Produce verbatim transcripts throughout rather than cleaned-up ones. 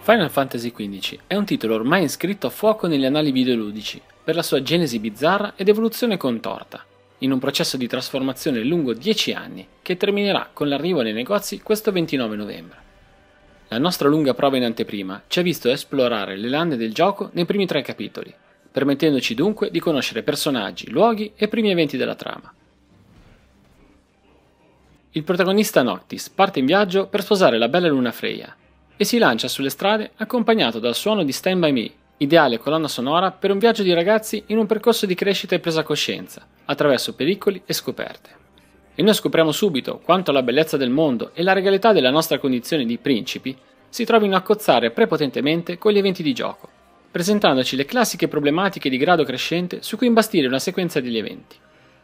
Final Fantasy quindici è un titolo ormai iscritto a fuoco negli annali videoludici per la sua genesi bizzarra ed evoluzione contorta, in un processo di trasformazione lungo dieci anni che terminerà con l'arrivo nei negozi questo ventinove novembre. La nostra lunga prova in anteprima ci ha visto esplorare le lande del gioco nei primi tre capitoli, permettendoci dunque di conoscere personaggi, luoghi e primi eventi della trama. Il protagonista Noctis parte in viaggio per sposare la bella Luna Freya e si lancia sulle strade accompagnato dal suono di Stand By Me, ideale colonna sonora per un viaggio di ragazzi in un percorso di crescita e presa coscienza, attraverso pericoli e scoperte. E noi scopriamo subito quanto la bellezza del mondo e la regalità della nostra condizione di principi si trovino a cozzare prepotentemente con gli eventi di gioco, presentandoci le classiche problematiche di grado crescente su cui imbastire una sequenza degli eventi.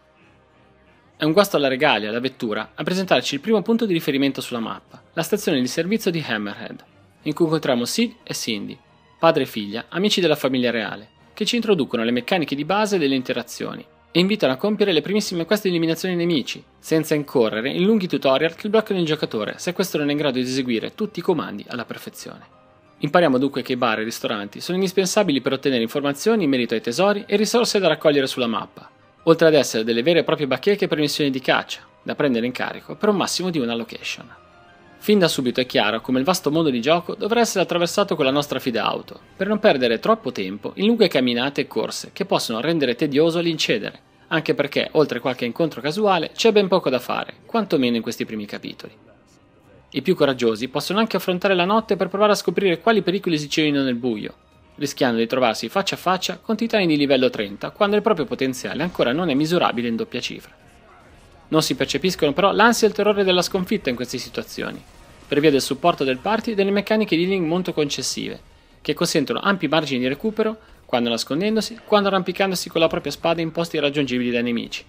È un guasto alla regalia, la vettura, a presentarci il primo punto di riferimento sulla mappa, la stazione di servizio di Hammerhead, in cui incontriamo Sid e Cindy, padre e figlia, amici della famiglia reale, che ci introducono le meccaniche di base delle interazioni e invitano a compiere le primissime quest di eliminazione dei nemici, senza incorrere in lunghi tutorial che bloccano il giocatore se questo non è in grado di eseguire tutti i comandi alla perfezione. Impariamo dunque che i bar e i ristoranti sono indispensabili per ottenere informazioni in merito ai tesori e risorse da raccogliere sulla mappa, oltre ad essere delle vere e proprie bacheche per missioni di caccia, da prendere in carico per un massimo di una location. Fin da subito è chiaro come il vasto mondo di gioco dovrà essere attraversato con la nostra fida auto, per non perdere troppo tempo in lunghe camminate e corse che possono rendere tedioso l'incedere, anche perché, oltre qualche incontro casuale, c'è ben poco da fare, quantomeno in questi primi capitoli. I più coraggiosi possono anche affrontare la notte per provare a scoprire quali pericoli si celino nel buio, rischiando di trovarsi faccia a faccia con titani di livello trenta quando il proprio potenziale ancora non è misurabile in doppia cifra. Non si percepiscono però l'ansia e il terrore della sconfitta in queste situazioni, per via del supporto del party e delle meccaniche di healing molto concessive, che consentono ampi margini di recupero quando nascondendosi, quando arrampicandosi con la propria spada in posti irraggiungibili dai nemici.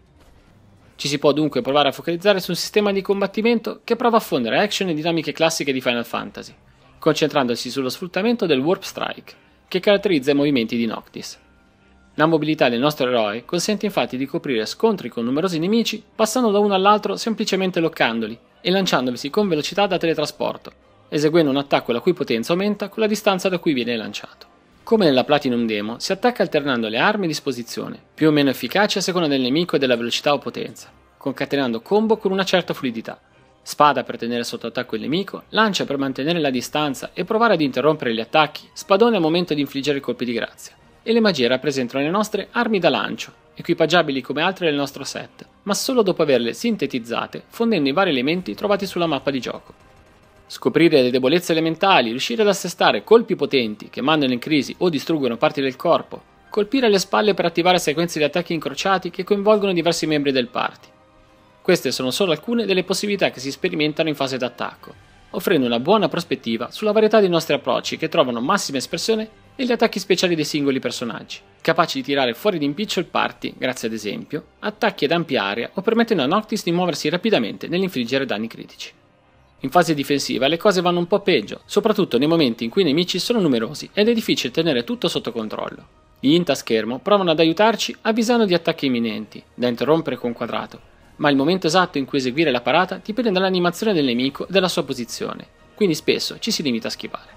Ci si può dunque provare a focalizzare su un sistema di combattimento che prova a fondere action e dinamiche classiche di Final Fantasy, concentrandosi sullo sfruttamento del Warp Strike, che caratterizza i movimenti di Noctis. La mobilità del nostro eroe consente infatti di coprire scontri con numerosi nemici passando da uno all'altro semplicemente loccandoli e lanciandovisi con velocità da teletrasporto, eseguendo un attacco la cui potenza aumenta con la distanza da cui viene lanciato. Come nella Platinum Demo, si attacca alternando le armi a disposizione, più o meno efficaci a seconda del nemico e della velocità o potenza, concatenando combo con una certa fluidità. Spada per tenere sotto attacco il nemico, lancia per mantenere la distanza e provare ad interrompere gli attacchi, spadone al momento di infliggere colpi di grazia. E le magie rappresentano le nostre armi da lancio, equipaggiabili come altre del nostro set, ma solo dopo averle sintetizzate, fondendo i vari elementi trovati sulla mappa di gioco. Scoprire le debolezze elementali, riuscire ad assestare colpi potenti che mandano in crisi o distruggono parti del corpo, colpire alle spalle per attivare sequenze di attacchi incrociati che coinvolgono diversi membri del party. Queste sono solo alcune delle possibilità che si sperimentano in fase d'attacco, offrendo una buona prospettiva sulla varietà dei nostri approcci che trovano massima espressione negli attacchi speciali dei singoli personaggi, capaci di tirare fuori d'impiccio il party grazie ad esempio attacchi ad ampia area o permettendo a Noctis di muoversi rapidamente nell'infliggere danni critici. In fase difensiva le cose vanno un po' peggio, soprattutto nei momenti in cui i nemici sono numerosi ed è difficile tenere tutto sotto controllo. Gli int a schermo provano ad aiutarci avvisando di attacchi imminenti, da interrompere con quadrato, ma il momento esatto in cui eseguire la parata dipende dall'animazione del nemico e dalla sua posizione, quindi spesso ci si limita a schivare.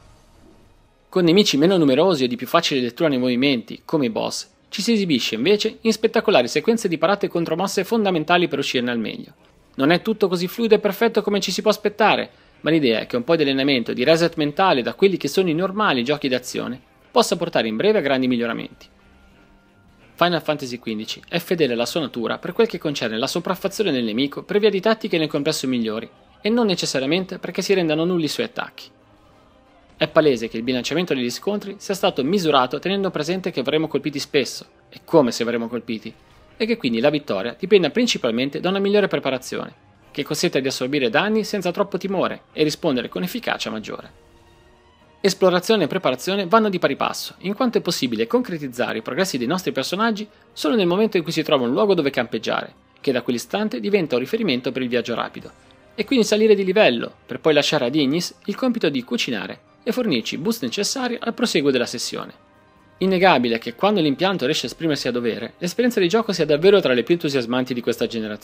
Con nemici meno numerosi o di più facile lettura nei movimenti, come i boss, ci si esibisce invece in spettacolari sequenze di parate e contromosse fondamentali per uscirne al meglio. Non è tutto così fluido e perfetto come ci si può aspettare, ma l'idea è che un po' di allenamento e di reset mentale da quelli che sono i normali giochi d'azione possa portare in breve a grandi miglioramenti. Final Fantasy quindici è fedele alla sua natura per quel che concerne la sopraffazione del nemico per via di tattiche nel complesso migliori e non necessariamente perché si rendano nulli i suoi attacchi. È palese che il bilanciamento degli scontri sia stato misurato tenendo presente che verremo colpiti spesso, e come se verremo colpiti, e che quindi la vittoria dipenda principalmente da una migliore preparazione, che consenta di assorbire danni senza troppo timore e rispondere con efficacia maggiore. Esplorazione e preparazione vanno di pari passo, in quanto è possibile concretizzare i progressi dei nostri personaggi solo nel momento in cui si trova un luogo dove campeggiare, che da quell'istante diventa un riferimento per il viaggio rapido, e quindi salire di livello, per poi lasciare ad Ignis il compito di cucinare e fornirci i boost necessari al proseguo della sessione. Innegabile è che quando l'impianto riesce a esprimersi a dovere, l'esperienza di gioco sia davvero tra le più entusiasmanti di questa generazione.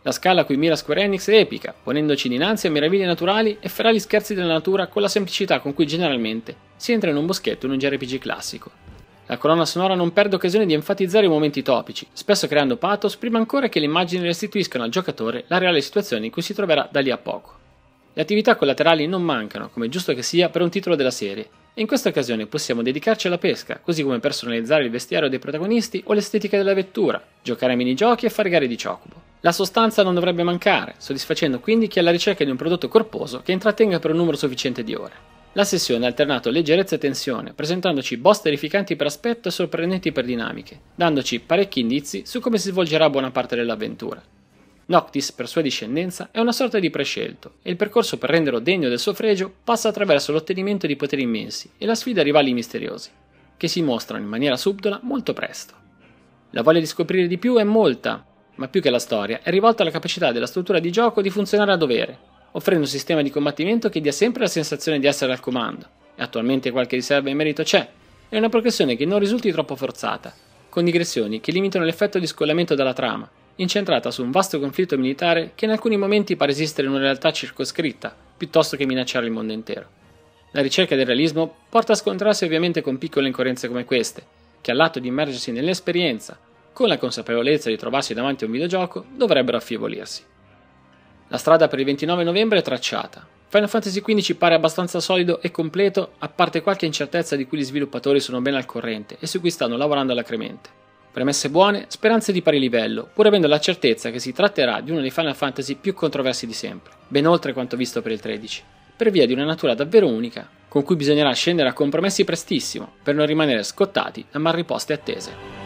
La scala a cui mira Square Enix è epica, ponendoci dinanzi a meraviglie naturali e ferali scherzi della natura con la semplicità con cui generalmente si entra in un boschetto in un J R P G classico. La colonna sonora non perde occasione di enfatizzare i momenti topici, spesso creando pathos prima ancora che le immagini restituiscano al giocatore la reale situazione in cui si troverà da lì a poco. Le attività collaterali non mancano, come è giusto che sia per un titolo della serie, e in questa occasione possiamo dedicarci alla pesca, così come personalizzare il vestiario dei protagonisti o l'estetica della vettura, giocare a minigiochi e fare gare di Chocobo. La sostanza non dovrebbe mancare, soddisfacendo quindi chi è alla ricerca di un prodotto corposo che intrattenga per un numero sufficiente di ore. La sessione ha alternato leggerezza e tensione, presentandoci boss terrificanti per aspetto e sorprendenti per dinamiche, dandoci parecchi indizi su come si svolgerà buona parte dell'avventura. Noctis, per sua discendenza, è una sorta di prescelto, e il percorso per renderlo degno del suo fregio passa attraverso l'ottenimento di poteri immensi e la sfida a rivali misteriosi, che si mostrano in maniera subdola molto presto. La voglia di scoprire di più è molta, ma più che la storia è rivolta alla capacità della struttura di gioco di funzionare a dovere, offrendo un sistema di combattimento che dia sempre la sensazione di essere al comando, e attualmente qualche riserva in merito c'è, e una progressione che non risulti troppo forzata, con digressioni che limitano l'effetto di scollamento dalla trama, incentrata su un vasto conflitto militare che in alcuni momenti pare esistere in una realtà circoscritta, piuttosto che minacciare il mondo intero. La ricerca del realismo porta a scontrarsi ovviamente con piccole incoerenze come queste, che all'atto di immergersi nell'esperienza, con la consapevolezza di trovarsi davanti a un videogioco, dovrebbero affievolirsi. La strada per il ventinove novembre è tracciata. Final Fantasy quindici pare abbastanza solido e completo, a parte qualche incertezza di cui gli sviluppatori sono ben al corrente e su cui stanno lavorando alacremente. Premesse buone, speranze di pari livello, pur avendo la certezza che si tratterà di uno dei Final Fantasy più controversi di sempre, ben oltre quanto visto per il tredici, per via di una natura davvero unica, con cui bisognerà scendere a compromessi prestissimo per non rimanere scottati da mal riposte attese.